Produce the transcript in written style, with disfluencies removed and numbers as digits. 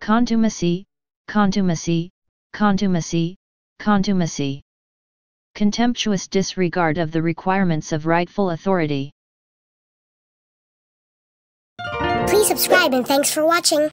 contumacy, contumacy, contumacy, contumacy. Contemptuous disregard of the requirements of rightful authority. Please subscribe and thanks for watching.